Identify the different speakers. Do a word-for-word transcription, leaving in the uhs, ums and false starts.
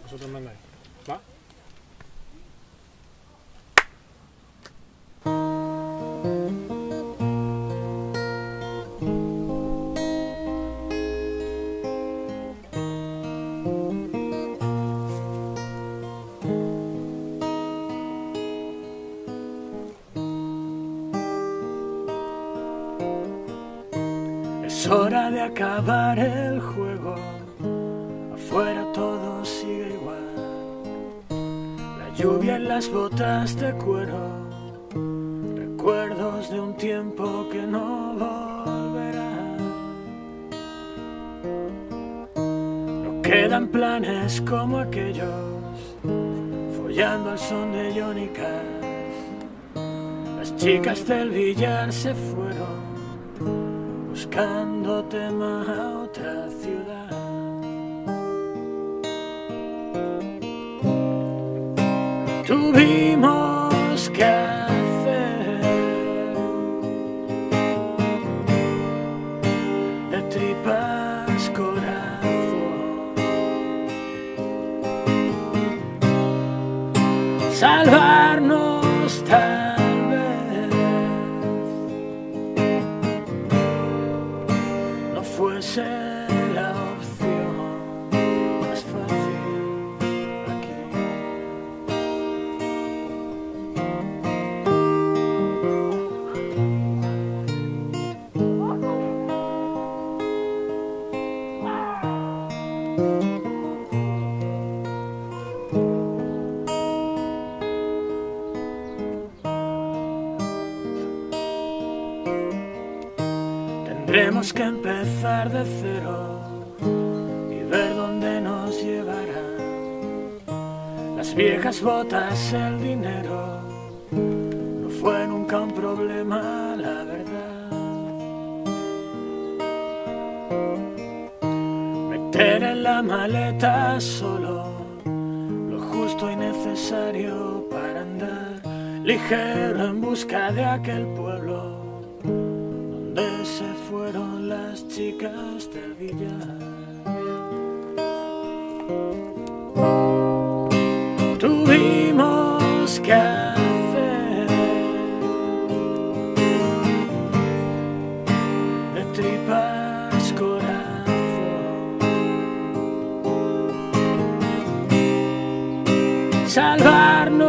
Speaker 1: Vosotros mandáis. ¿Va? Es hora de acabar el juego. Afuera todo sigue igual. La lluvia en las botas de cuero. Recuerdos de un tiempo que no volverá. No quedan planes como aquellos, follando al son de Johnny Cash. Las chicas del billar se fueron buscando tema a otra ciudad. Tuvimos que hacer de tripas corazón, salvarnos tal vez no fuese la opción más fácil aquí. Tendremos que empezar de cero y ver dónde nos llevará. Las viejas botas, el dinero, no fue nunca un problema, la verdad. Meter en la maleta solo lo justo y necesario para andar ligero en busca de aquel pueblo donde se fueron las chicas del billar. Tuvimos que hacer de tripas corazón, salvarnos